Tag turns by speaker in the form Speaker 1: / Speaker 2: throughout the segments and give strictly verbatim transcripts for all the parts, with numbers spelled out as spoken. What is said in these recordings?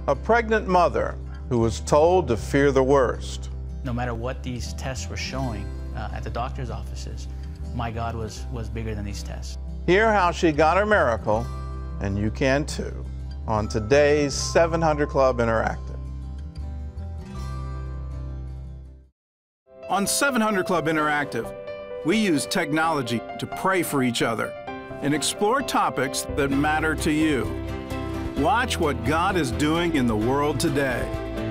Speaker 1: A pregnant mother who was told to fear the worst.
Speaker 2: No matter what these tests were showing uh, at the doctor's offices, my God was, was bigger than these tests.
Speaker 1: Hear how she got her miracle, and you can too, on today's seven hundred Club Interactive.
Speaker 3: On seven hundred Club Interactive, we use technology to pray for each other and explore topics that matter to you. Watch what God is doing in the world today.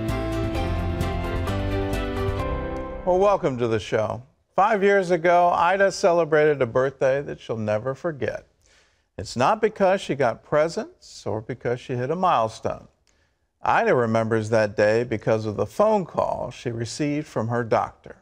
Speaker 1: Well, welcome to the show. Five years ago, Ida celebrated a birthday that she'll never forget. It's not because she got presents or because she hit a milestone. Ida remembers that day because of the phone call she received from her doctor.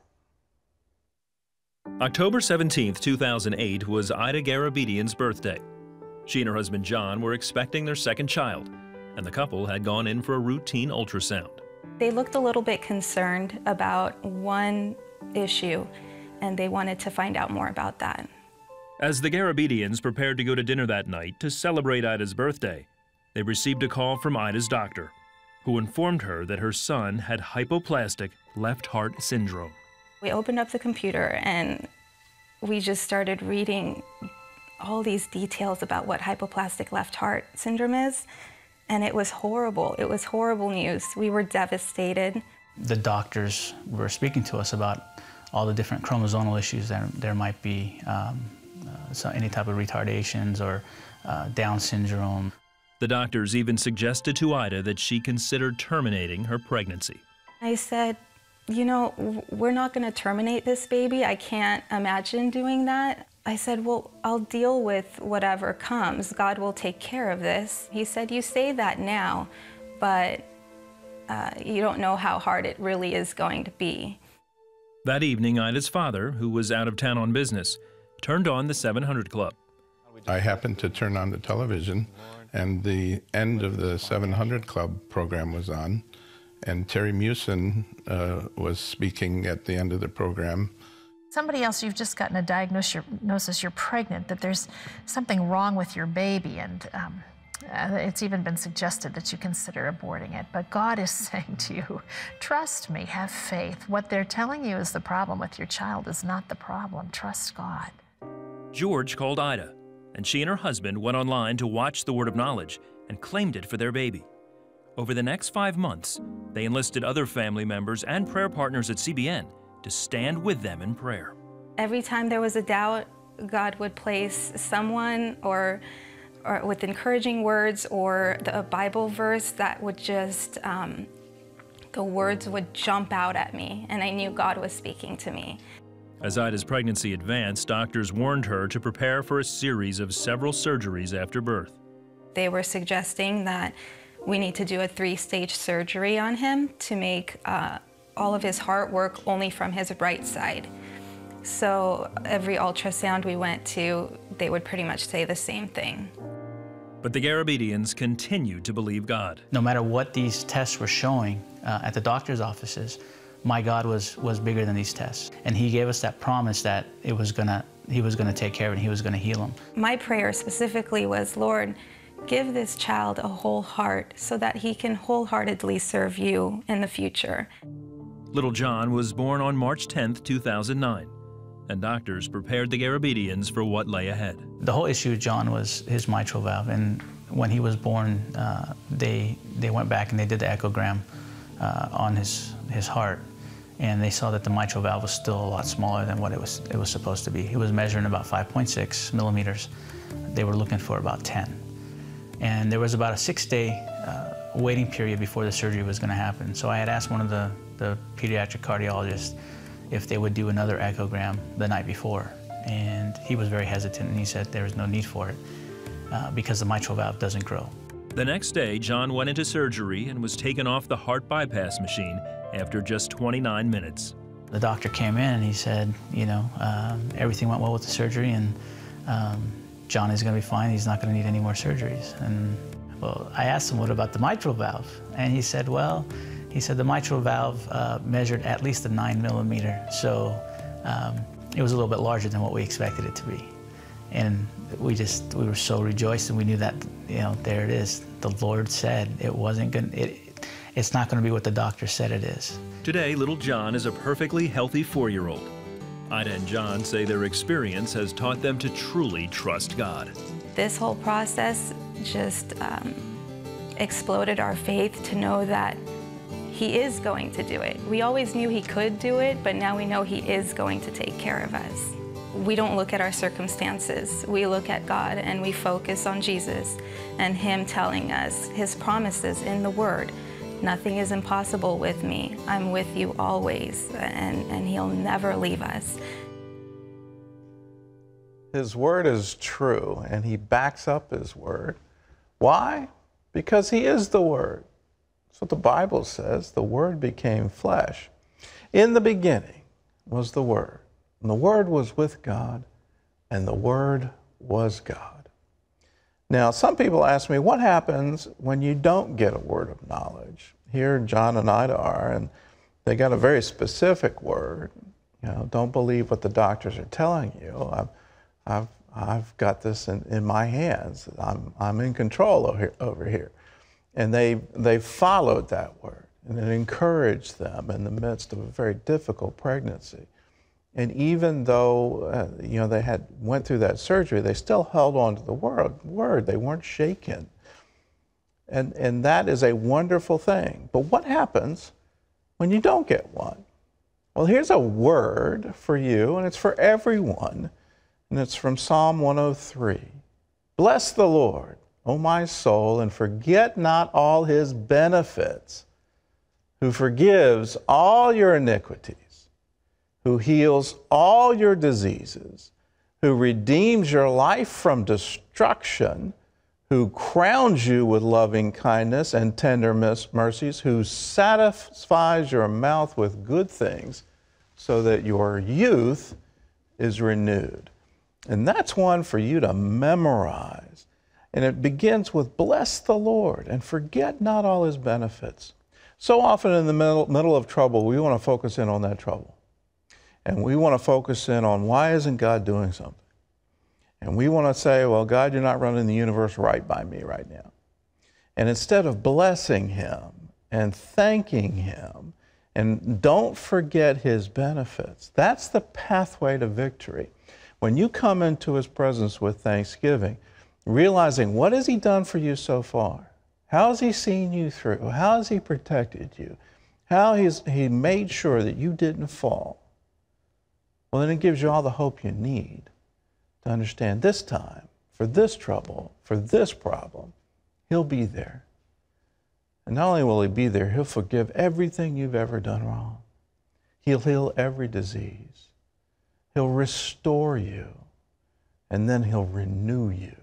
Speaker 4: October seventeenth, two thousand eight was Ida Garabedian's birthday. She and her husband John were expecting their second child, and the couple had gone in for a routine ultrasound.
Speaker 5: They looked a little bit concerned about one issue, and they wanted to find out more about that.
Speaker 4: As the Garabedians prepared to go to dinner that night to celebrate Ida's birthday, they received a call from Ida's doctor, who informed her that her son had hypoplastic left heart syndrome.
Speaker 5: We opened up the computer and we just started reading all these details about what hypoplastic left heart syndrome is, and it was horrible. It was horrible news. We were devastated.
Speaker 2: The doctors were speaking to us about all the different chromosomal issues that there might be, um, uh, so any type of retardations or uh, Down syndrome.
Speaker 4: The doctors even suggested to Ida that she consider terminating her pregnancy.
Speaker 5: I said, you know, we're not going to terminate this baby. I can't imagine doing that. I said, well, I'll deal with whatever comes. God will take care of this. He said, you say that now, but uh, you don't know how hard it really is going to be.
Speaker 4: That evening, Ida's father, who was out of town on business, turned on the seven hundred Club.
Speaker 6: I happened to turn on the television, and the end of the seven hundred Club program was on, and Terry Mewson uh, was speaking at the end of the program.
Speaker 7: Somebody else, you've just gotten a diagnosis, you're pregnant, that there's something wrong with your baby, and um, uh, it's even been suggested that you consider aborting it. But God is saying to you, trust me, have faith. What they're telling you is the problem with your child is not the problem. Trust God.
Speaker 4: George called Ida, and she and her husband went online to watch the Word of Knowledge and claimed it for their baby. Over the next five months, they enlisted other family members and prayer partners at C B N to stand with them in prayer.
Speaker 5: Every time there was a doubt, God would place someone or, or with encouraging words or the, a Bible verse that would just, um, the words would jump out at me, and I knew God was speaking to me.
Speaker 4: As Ida's pregnancy advanced, doctors warned her to prepare for a series of several surgeries after birth.
Speaker 5: They were suggesting that we need to do a three-stage surgery on him to make uh, all of his heart work only from his right side. So every ultrasound we went to, they would pretty much say the same thing.
Speaker 4: But the Garabedians continued to believe God.
Speaker 2: No matter what these tests were showing uh, at the doctor's offices, my God was, was bigger than these tests. And he gave us that promise that it was gonna, he was gonna take care of it and he was gonna heal him.
Speaker 5: My prayer specifically was, Lord, give this child a whole heart so that he can wholeheartedly serve you in the future.
Speaker 4: Little John was born on March tenth, two thousand nine, and doctors prepared the Garabedians for what lay ahead.
Speaker 2: The whole issue with John was his mitral valve, and when he was born, uh, they, they went back and they did the echogram uh, on his, his heart, and they saw that the mitral valve was still a lot smaller than what it was, it was supposed to be. It was measuring about five point six millimeters. They were looking for about ten. And there was about a six-day uh, waiting period before the surgery was going to happen. So I had asked one of the, the pediatric cardiologists if they would do another echogram the night before. And he was very hesitant, and he said there was no need for it uh, because the mitral valve doesn't grow.
Speaker 4: The next day, John went into surgery and was taken off the heart bypass machine after just twenty-nine minutes.
Speaker 2: The doctor came in and he said, you know, um, everything went well with the surgery, and um, John is going to be fine. He's not going to need any more surgeries. And well, I asked him, what about the mitral valve? And he said, well, he said the mitral valve uh, measured at least a nine millimeter. So um, it was a little bit larger than what we expected it to be. And we just, we were so rejoiced, and we knew that, you know, there it is. the Lord said. It wasn't going it, it's not going to be what the doctor said it is.
Speaker 4: Today, little John is a perfectly healthy four-year-old. Ida and John say their experience has taught them to truly trust God.
Speaker 5: This whole process just um, exploded our faith to know that He is going to do it. We always knew He could do it, but now we know He is going to take care of us. We don't look at our circumstances. We look at God and we focus on Jesus and Him telling us His promises in the Word. Nothing is impossible with me. I'm with you always, and, and He'll never leave us.
Speaker 1: His word is true, and He backs up His word. Why? Because He is the Word. That's what the Bible says. The Word became flesh. In the beginning was the Word, and the Word was with God, and the Word was God. Now, some people ask me, what happens when you don't get a word of knowledge? Here, John and Ida are, and they got a very specific word. You know, don't believe what the doctors are telling you. I've, I've, I've got this in, in my hands. I'm, I'm in control over here, over here. And they, they followed that word, and it encouraged them in the midst of a very difficult pregnancy. And even though, uh, you know, they had went through that surgery, they still held on to the word. word. They weren't shaken. And, and that is a wonderful thing. But what happens when you don't get one? Well, here's a word for you, and it's for everyone. And it's from Psalm one oh three. Bless the Lord, O my soul, and forget not all His benefits, who forgives all your iniquities, who heals all your diseases, who redeems your life from destruction, who crowns you with loving kindness and tender mercies, who satisfies your mouth with good things so that your youth is renewed. And that's one for you to memorize. And it begins with bless the Lord and forget not all His benefits. So often in the middle, middle of trouble, we want to focus in on that trouble. And we want to focus in on why isn't God doing something? And we want to say, well, God, you're not running the universe right by me right now. And instead of blessing Him and thanking Him, and don't forget His benefits, that's the pathway to victory. When you come into His presence with thanksgiving, realizing what has He done for you so far? How has He seen you through? How has He protected you? How has He made sure that you didn't fall? Well, then it gives you all the hope you need to understand this time, for this trouble, for this problem, He'll be there. And not only will He be there, He'll forgive everything you've ever done wrong. He'll heal every disease. He'll restore you, and then He'll renew you.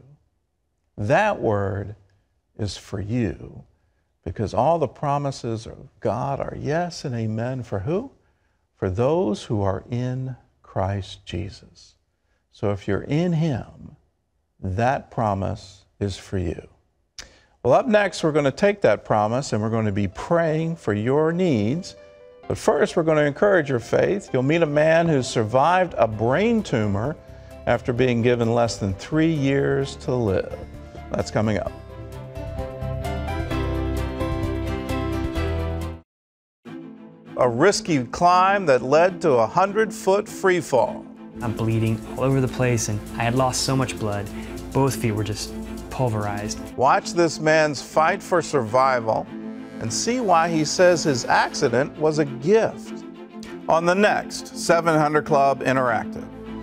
Speaker 1: That word is for you, because all the promises of God are yes and amen for who? For those who are in Christ Jesus. So if you're in Him, that promise is for you. Well, up next, we're going to take that promise and we're going to be praying for your needs. But first, we're going to encourage your faith. You'll meet a man who survived a brain tumor after being given less than three years to live. That's coming up. A risky climb that led to a hundred-foot free fall.
Speaker 8: I'm bleeding all over the place, and I had lost so much blood. Both feet were just pulverized.
Speaker 1: Watch this man's fight for survival and see why he says his accident was a gift on the next seven hundred Club Interactive.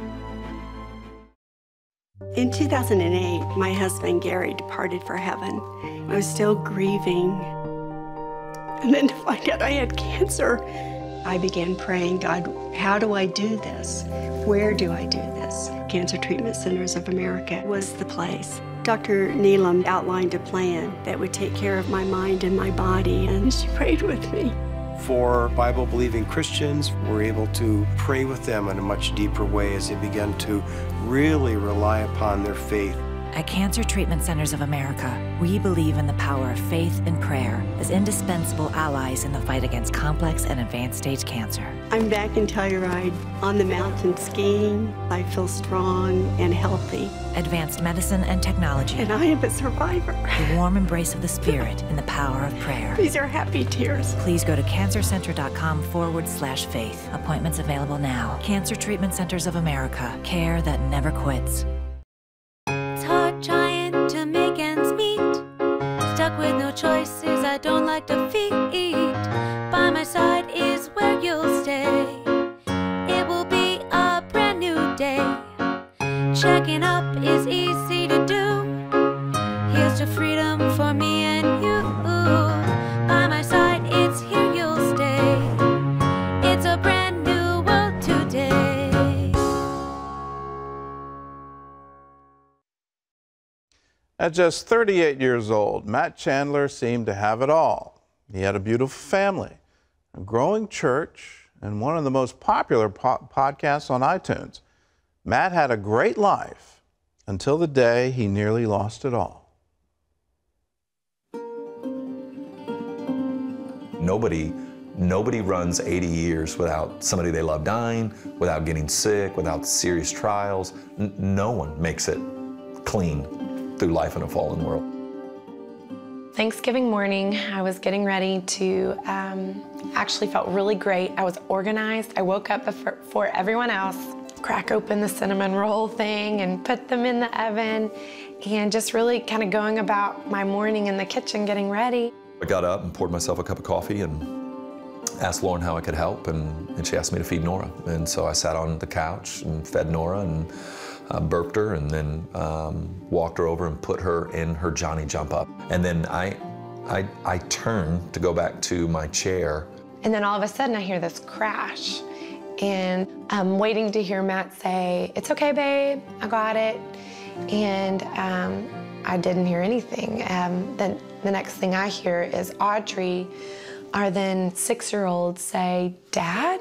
Speaker 9: In two thousand eight, my husband Gary departed for heaven. I was still grieving. And then to find out I had cancer, I began praying, God, how do I do this? Where do I do this? Cancer Treatment Centers of America was the place. Doctor Neelam outlined a plan that would take care of my mind and my body, and she prayed with me.
Speaker 10: For Bible-believing Christians, we're able to pray with them in a much deeper way as they begin to really rely upon their faith.
Speaker 11: At Cancer Treatment Centers of America, we believe in the power of faith and prayer as indispensable allies in the fight against complex and advanced stage cancer.
Speaker 9: I'm back in Telluride on the mountain skiing. I feel strong and healthy.
Speaker 11: Advanced medicine and technology.
Speaker 9: And I am a survivor.
Speaker 11: The warm embrace of the spirit and the power of prayer.
Speaker 9: These are happy tears.
Speaker 11: Please go to cancercenter.com forward slash faith. Appointments available now. Cancer Treatment Centers of America. Care that never quits.
Speaker 12: It's hard trying to make ends meet. Stuck with no choices I don't like defeat. By my side is where you'll stay. It will be a brand new day. Checking up is easy to do. Here's to freedom for me and you. By my side, it's here you'll stay. It's a brand new world today.
Speaker 1: At just thirty-eight years old, Matt Chandler seemed to have it all. He had a beautiful family, a growing church, and one of the most popular po- podcasts on iTunes. Matt had a great life until the day he nearly lost it all.
Speaker 13: Nobody, nobody runs eighty years without somebody they love dying, without getting sick, without serious trials. N- no one makes it clean through life in a fallen world.
Speaker 14: Thanksgiving morning, I was getting ready to, um, actually felt really great. I was organized. I woke up before, before everyone else, crack open the cinnamon roll thing and put them in the oven, and just really kind of going about my morning in the kitchen getting ready.
Speaker 13: I got up and poured myself a cup of coffee and asked Lauren how I could help, and, and she asked me to feed Nora. And so I sat on the couch and fed Nora and uh, burped her, and then um, walked her over and put her in her Johnny Jump Up. And then I, I, I turned to go back to my chair.
Speaker 14: And then all of a sudden I hear this crash, and I'm waiting to hear Matt say, "It's okay, babe, I got it." And um, I didn't hear anything. Um, then the next thing I hear is Audrey, our then six-year-old, say, "Dad?"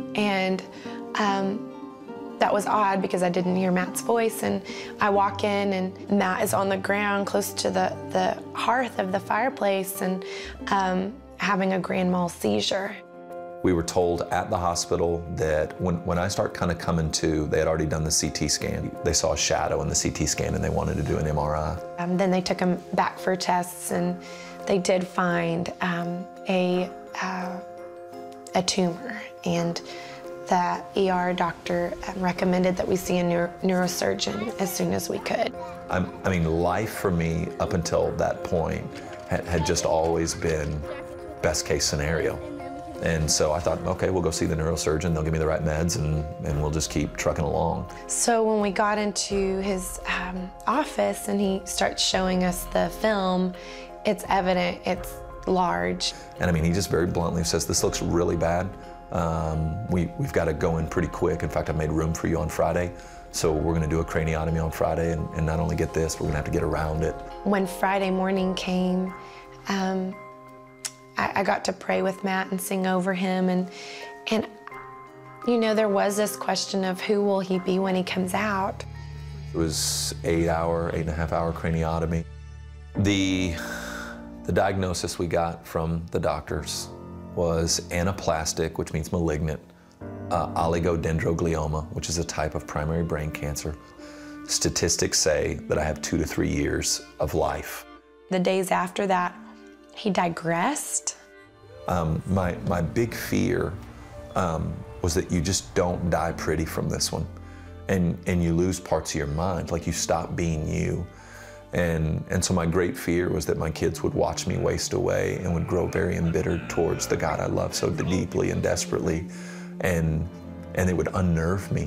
Speaker 14: And um, that was odd because I didn't hear Matt's voice. And I walk in, and Matt is on the ground close to the, the hearth of the fireplace and um, having a grand mal seizure.
Speaker 13: We were told at the hospital that when, when I start kind of coming to, they had already done the C T scan. They saw a shadow in the C T scan and they wanted to do an M R I.
Speaker 14: Um, then they took him back for tests, and they did find um, a, uh, a tumor. And the E R doctor recommended that we see a neuro neurosurgeon as soon as we could.
Speaker 13: I'm, I mean, life for me up until that point had, had just always been best case scenario. And so I thought, okay, we'll go see the neurosurgeon. They'll give me the right meds, and, and we'll just keep trucking along.
Speaker 14: So when we got into his um, office and he starts showing us the film, it's evident it's large.
Speaker 13: And I mean, he just very bluntly says, "This looks really bad. Um, we, we've got to go in pretty quick. In fact, I made room for you on Friday. So we're going to do a craniotomy on Friday, and, and not only get this, we're going to have to get around it."
Speaker 14: When Friday morning came, um, I, I got to pray with Matt and sing over him, and, and you know, there was this question of who will he be when he comes out.
Speaker 13: It was eight hour, eight and a half hour craniotomy. The, the diagnosis we got from the doctors was anaplastic, which means malignant, uh, oligodendroglioma, which is a type of primary brain cancer. Statistics say that I have two to three years of life.
Speaker 14: The days after that, he digressed.
Speaker 13: Um, my, my big fear um, was that you just don't die pretty from this one. And, and you lose parts of your mind, like you stop being you. And, and so my great fear was that my kids would watch me waste away and would grow very embittered towards the God I love so deeply and desperately, and, and they would unnerve me.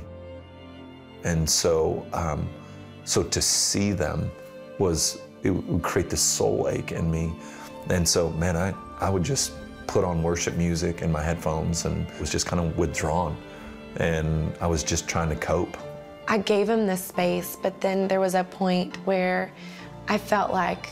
Speaker 13: And so, um, so to see them was, it would create this soul ache in me. And so, man, I, I would just put on worship music in my headphones and was just kind of withdrawn. And I was just trying to cope.
Speaker 14: I gave him this space, but then there was a point where I felt like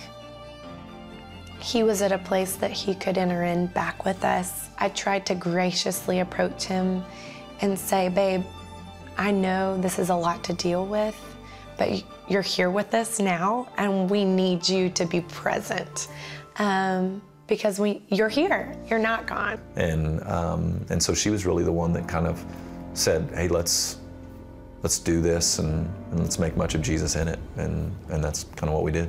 Speaker 14: he was at a place that he could enter in back with us. I tried to graciously approach him and say, "Babe, I know this is a lot to deal with, but you're here with us now, and we need you to be present. Um, because we, you're here, you're not gone.
Speaker 13: And, um, and so she was really the one that kind of said, hey, let's, let's do this and, and let's make much of Jesus in it. And, and that's kind of what we did.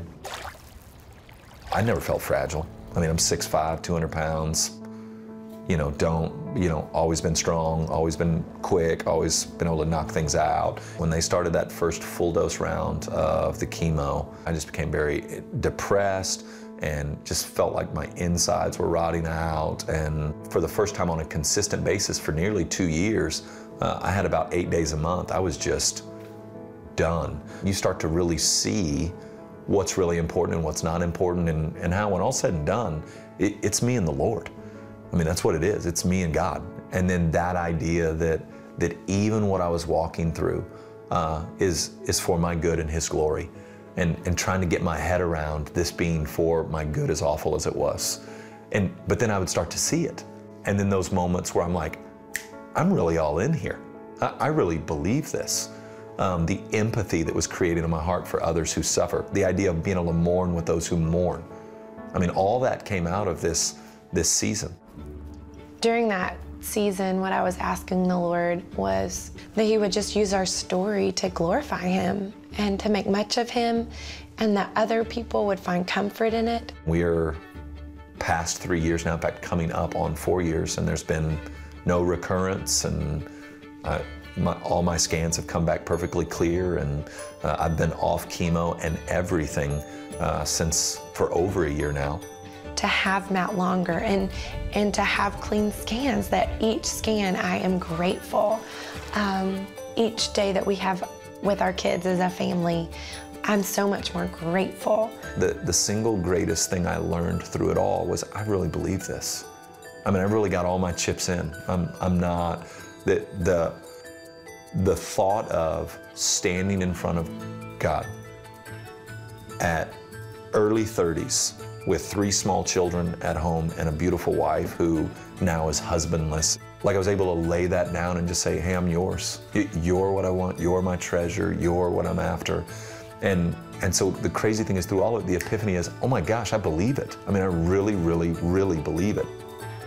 Speaker 13: I never felt fragile. I mean, I'm six five, two hundred pounds, you know, don't, you know, always been strong, always been quick, always been able to knock things out. When they started that first full dose round of the chemo, I just became very depressed and just felt like my insides were rotting out. And for the first time on a consistent basis for nearly two years, uh, I had about eight days a month. I was just done. You start to really see what's really important and what's not important, and, and how when all's said and done, it, it's me and the Lord. I mean, that's what it is. It's me and God. And then that idea that, that even what I was walking through uh, is, is for my good and His glory. And, and trying to get my head around this being for my good, as awful as it was. And, but then I would start to see it. And then those moments where I'm like, I'm really all in here. I, I really believe this. Um, the empathy that was created in my heart for others who suffer. The idea of being able to mourn with those who mourn. I mean, all that came out of this, this season.
Speaker 14: During that season, what I was asking the Lord was that He would just use our story to glorify Him and to make much of Him, and that other people would find comfort in it.
Speaker 13: We are past three years now, in fact, coming up on four years, and there's been no recurrence, and uh, my, all my scans have come back perfectly clear, and uh, I've been off chemo and everything uh, since for over a year now.
Speaker 14: To have Matt longer and, and to have clean scans, that each scan I am grateful. Um, each day that we have with our kids as a family, I'm so much more grateful.
Speaker 13: The, the single greatest thing I learned through it all was I really believe this. I mean, I really got all my chips in. I'm, I'm not, the, the, the thought of standing in front of God at early thirties with three small children at home and a beautiful wife who now is husbandless. Like I was able to lay that down and just say, hey, I'm yours. You're what I want, you're my treasure, you're what I'm after. And, and so the crazy thing is through all of the epiphany is, oh my gosh, I believe it. I mean, I really, really, really believe it.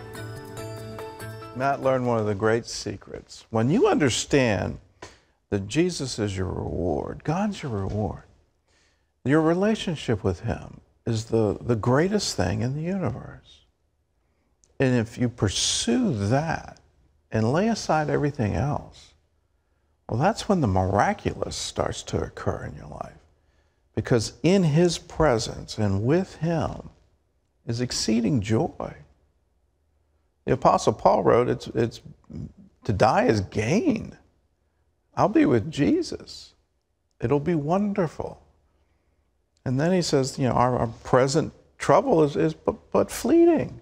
Speaker 1: Matt learned one of the great secrets. When you understand that Jesus is your reward, God's your reward, your relationship with Him is the, the greatest thing in the universe. And if you pursue that and lay aside everything else, well, that's when the miraculous starts to occur in your life. Because in His presence and with Him is exceeding joy. The Apostle Paul wrote, it's, it's to die is gain. I'll be with Jesus. It'll be wonderful. And then he says, you know, our, our present trouble is, is but, but fleeting.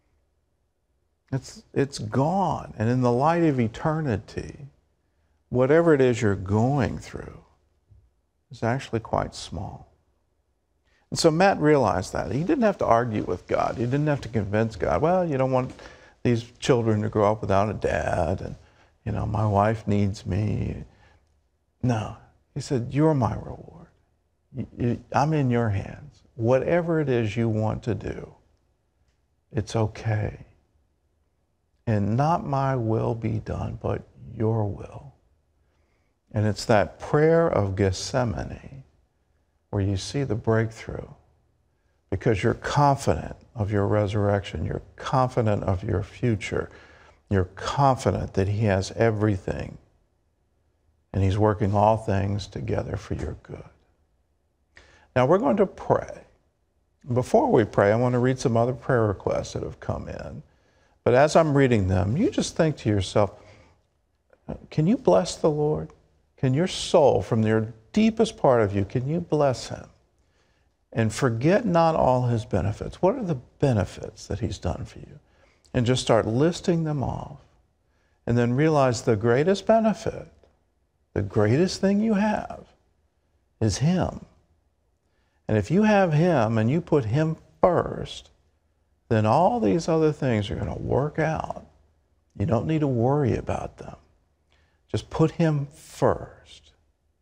Speaker 1: It's, it's gone. And in the light of eternity, whatever it is you're going through is actually quite small. And so Matt realized that. He didn't have to argue with God. He didn't have to convince God, well, you don't want these children to grow up without a dad, and, you know, my wife needs me. No. He said, you're my reward. I'm in your hands. Whatever it is you want to do, it's okay. And not my will be done, but your will. And it's that prayer of Gethsemane where you see the breakthrough because you're confident of your resurrection. You're confident of your future. You're confident that He has everything. And He's working all things together for your good. Now we're going to pray. Before we pray, I want to read some other prayer requests that have come in. But as I'm reading them, you just think to yourself, can you bless the Lord? Can your soul, from your deepest part of you, can you bless Him? And forget not all His benefits. What are the benefits that He's done for you? And just start listing them off. And then realize the greatest benefit, the greatest thing you have, is Him. And if you have Him and you put Him first, then all these other things are going to work out. You don't need to worry about them. Just put Him first,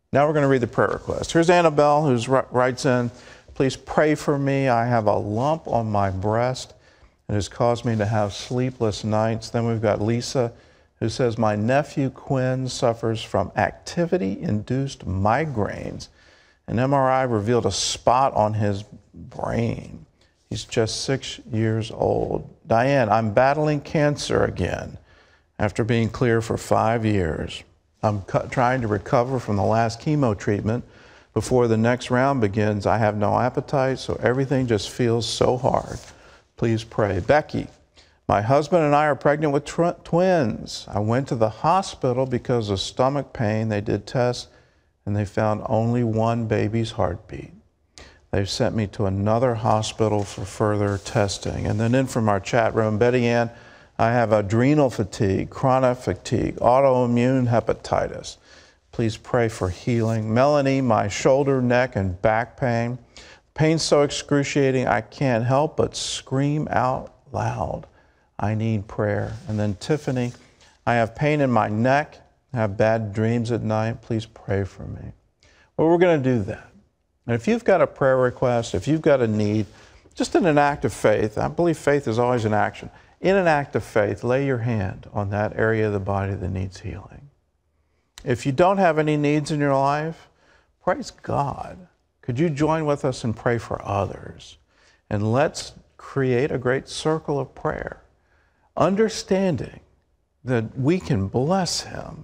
Speaker 1: Now we're going to read the prayer request. Here's Annabelle, who writes in, please pray for me. I have a lump on my breast. It has caused me to have sleepless nights. Then we've got Lisa, who says, my nephew Quinn suffers from activity-induced migraines. An M R I revealed a spot on his brain. He's just six years old. Diane, I'm battling cancer again after being clear for five years. I'm trying to recover from the last chemo treatment before the next round begins. I have no appetite, so everything just feels so hard. Please pray. Becky, my husband and I are pregnant with tw twins. I went to the hospital because of stomach pain. They did tests, and they found only one baby's heartbeat. They've sent me to another hospital for further testing. And then in from our chat room, Betty Ann, I have adrenal fatigue, chronic fatigue, autoimmune hepatitis. Please pray for healing. Melanie, my shoulder, neck, and back pain. Pain's so excruciating, I can't help but scream out loud. I need prayer. And then Tiffany, I have pain in my neck, I have bad dreams at night. Please pray for me. Well, we're going to do that. And if you've got a prayer request, if you've got a need, just in an act of faith, I believe faith is always an action. In an act of faith, lay your hand on that area of the body that needs healing. If you don't have any needs in your life, praise God. Could you join with us and pray for others? And let's create a great circle of prayer, understanding that we can bless Him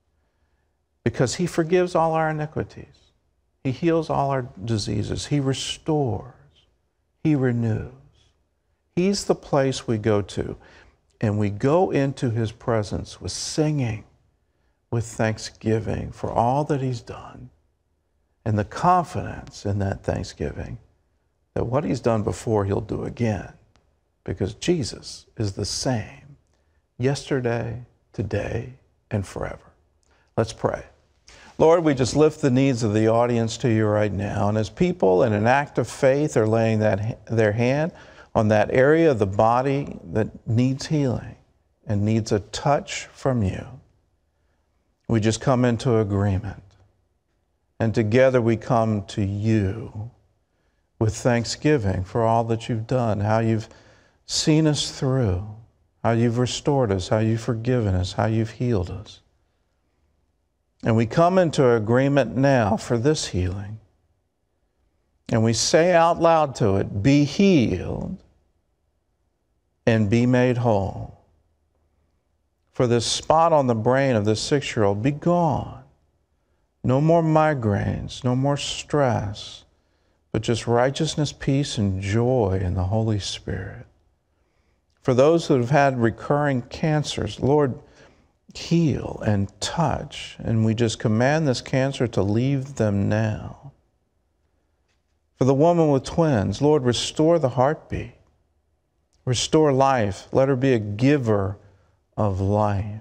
Speaker 1: because He forgives all our iniquities. He heals all our diseases. He restores. He renews. He's the place we go to, and we go into His presence with singing, with thanksgiving for all that He's done, and the confidence in that thanksgiving that what He's done before, He'll do again, because Jesus is the same yesterday, today, and forever. Let's pray. Lord, we just lift the needs of the audience to you right now, and as people in an act of faith are laying that, their hand on that area of the body that needs healing and needs a touch from you, we just come into agreement. And together we come to you with thanksgiving for all that you've done, how you've seen us through, how you've restored us, how you've forgiven us, how you've healed us. And we come into agreement now for this healing. And we say out loud to it, be healed and be made whole. For this spot on the brain of this six-year-old, be gone. No more migraines, no more stress, but just righteousness, peace, and joy in the Holy Spirit. For those who have had recurring cancers, Lord, heal and touch, and we just command this cancer to leave them now. For the woman with twins, Lord, restore the heartbeat. Restore life. Let her be a giver of life.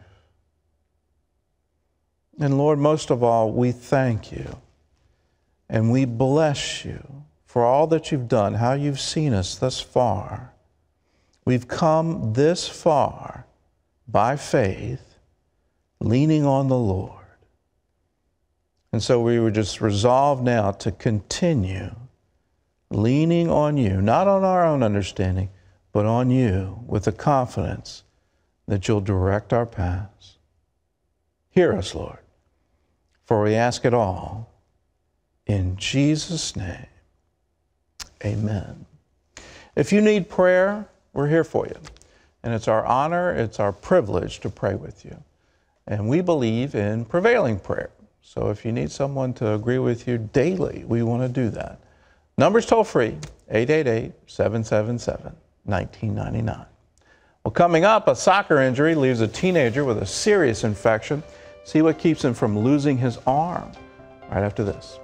Speaker 1: And Lord, most of all, we thank you and we bless you for all that you've done, how you've seen us thus far. We've come this far by faith, leaning on the Lord. And so we were just resolved now to continue leaning on you, not on our own understanding, but on you with the confidence that you'll direct our paths. Hear us, Lord, for we ask it all in Jesus' name. Amen. If you need prayer, we're here for you. And it's our honor, it's our privilege to pray with you. And we believe in prevailing prayer. So if you need someone to agree with you daily, we want to do that. Numbers toll free, eight eight eight, seven seven seven, one nine nine nine. Well, coming up, a soccer injury leaves a teenager with a serious infection. See what keeps him from losing his arm right after this.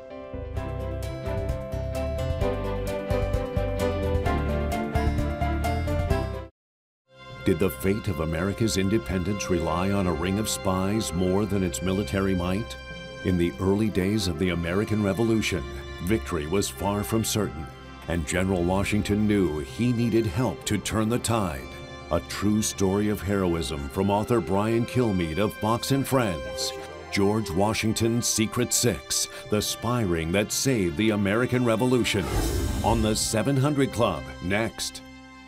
Speaker 15: Did the fate of America's independence rely on a ring of spies more than its military might? In the early days of the American Revolution, victory was far from certain, and General Washington knew he needed help to turn the tide. A true story of heroism from author Brian Kilmeade of Fox and Friends. George Washington's Secret Six, the spy ring that saved the American Revolution. On the seven hundred Club, next.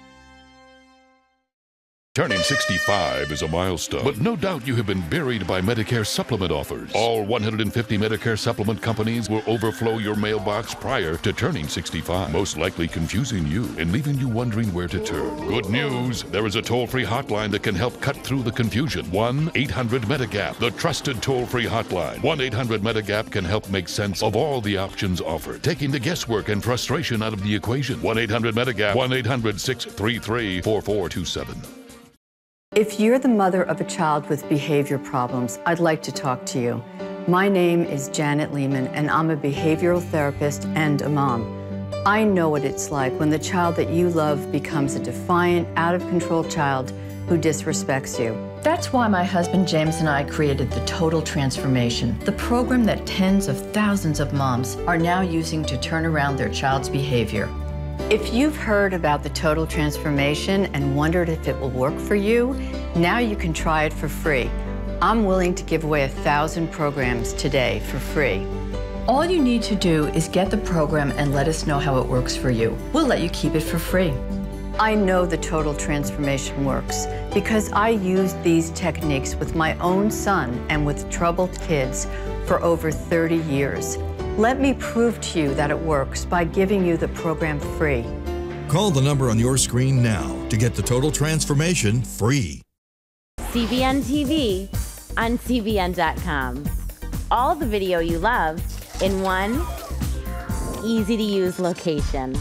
Speaker 16: Turning sixty-five is a milestone, but no doubt you have been buried by Medicare supplement offers. All one hundred fifty Medicare supplement companies will overflow your mailbox prior to turning sixty-five, most likely confusing you and leaving you wondering where to turn. Good news, there is a toll-free hotline that can help cut through the confusion. one eight hundred Medigap, the trusted toll-free hotline. one eight hundred Medigap can help make sense of all the options offered, taking the guesswork and frustration out of the equation. one eight hundred Medigap, one eight hundred, six three three, four four two seven.
Speaker 17: If you're the mother of a child with behavior problems, I'd like to talk to you. My name is Janet Lehman, and I'm a behavioral therapist and a mom. I know what it's like when the child that you love becomes a defiant, out-of-control child who disrespects you. That's why my husband James and I created the Total Transformation, the program that tens of thousands of moms are now using to turn around their child's behavior. If you've heard about the Total Transformation and wondered if it will work for you, now you can try it for free. I'm willing to give away a thousand programs today for free. All you need to do is get the program and let us know how it works for you. We'll let you keep it for free. I know the Total Transformation works because I used these techniques with my own son and with troubled kids for over thirty years. Let me prove to you that it works by giving you the program free.
Speaker 18: Call the number on your screen now to get the Total Transformation free.
Speaker 19: C B N T V on C B N dot com. All the video you love in one easy-to-use location.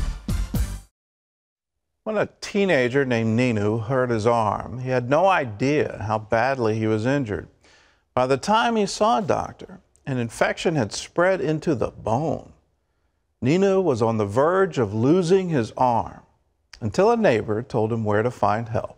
Speaker 1: When a teenager named Ninu hurt his arm, he had no idea how badly he was injured. By the time he saw a doctor, an infection had spread into the bone. Ninu was on the verge of losing his arm until a neighbor told him where to find help.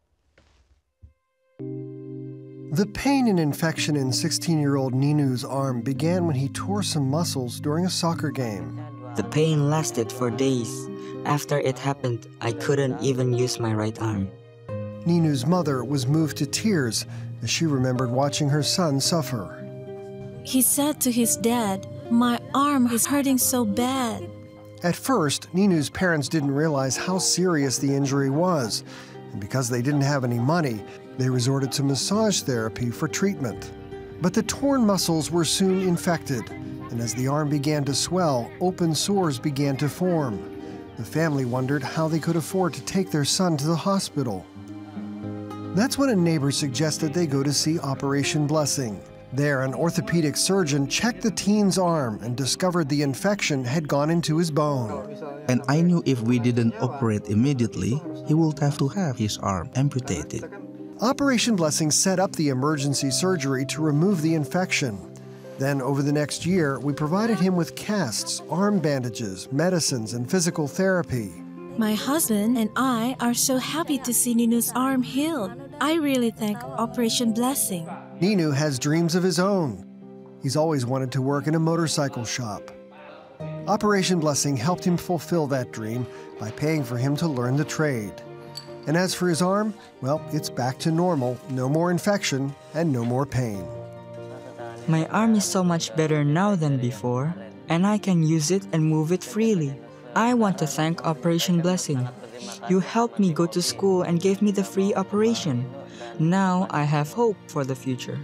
Speaker 20: The pain and infection in sixteen-year-old Ninu's arm began when he tore some muscles during a soccer game.
Speaker 21: The pain lasted for days. After it happened, I couldn't even use my right arm.
Speaker 20: Ninu's mother was moved to tears as she remembered watching her son suffer.
Speaker 22: He said to his dad, "My arm is hurting so bad."
Speaker 20: At first, Ninu's parents didn't realize how serious the injury was, and because they didn't have any money, they resorted to massage therapy for treatment. But the torn muscles were soon infected, and as the arm began to swell, open sores began to form. The family wondered how they could afford to take their son to the hospital. That's when a neighbor suggested they go to see Operation Blessing. There, an orthopedic surgeon checked the teen's arm and discovered the infection had gone into his bone.
Speaker 23: And I knew if we didn't operate immediately, he would have to have his arm amputated.
Speaker 20: Operation Blessing set up the emergency surgery to remove the infection. Then, over the next year, we provided him with casts, arm bandages, medicines, and physical therapy.
Speaker 22: My husband and I are so happy to see Ninu's arm healed. I really thank Operation Blessing.
Speaker 20: Ninu has dreams of his own. He's always wanted to work in a motorcycle shop. Operation Blessing helped him fulfill that dream by paying for him to learn the trade. And as for his arm, well, it's back to normal. No more infection and no more pain.
Speaker 21: My arm is so much better now than before, and I can use it and move it freely. I want to thank Operation Blessing. You helped me go to school and gave me the free operation. Now I have hope for the future.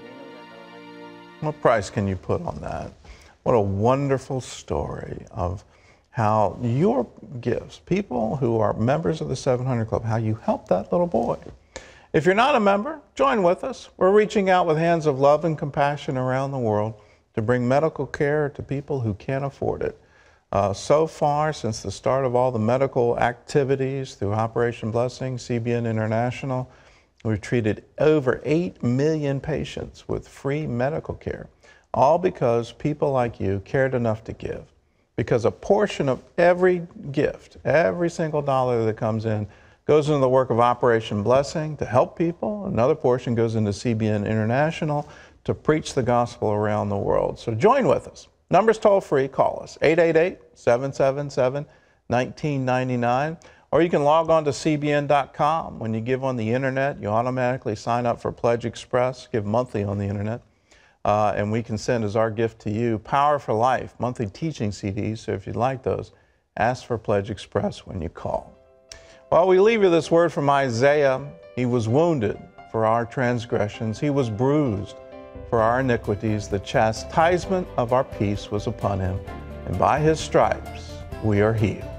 Speaker 1: What price can you put on that? What a wonderful story of how your gifts, people who are members of the seven hundred Club, how you help that little boy. If you're not a member, join with us. We're reaching out with hands of love and compassion around the world to bring medical care to people who can't afford it. Uh, so far, since the start of all the medical activities through Operation Blessing, C B N International, we've treated over eight million patients with free medical care, all because people like you cared enough to give. Because a portion of every gift, every single dollar that comes in, goes into the work of Operation Blessing to help people. Another portion goes into C B N International to preach the gospel around the world. So join with us. Numbers toll free, call us, eight eight eight, seven seven seven, one nine nine nine, or you can log on to C B N dot com. When you give on the internet, you automatically sign up for Pledge Express, give monthly on the internet. uh, and we can send as our gift to you Power for Life, monthly teaching C Ds. So if you'd like those, ask for Pledge Express when you call. Well, we leave you this word from Isaiah. He was wounded for our transgressions. He was bruised for our iniquities. The chastisement of our peace was upon him, and by his stripes we are healed.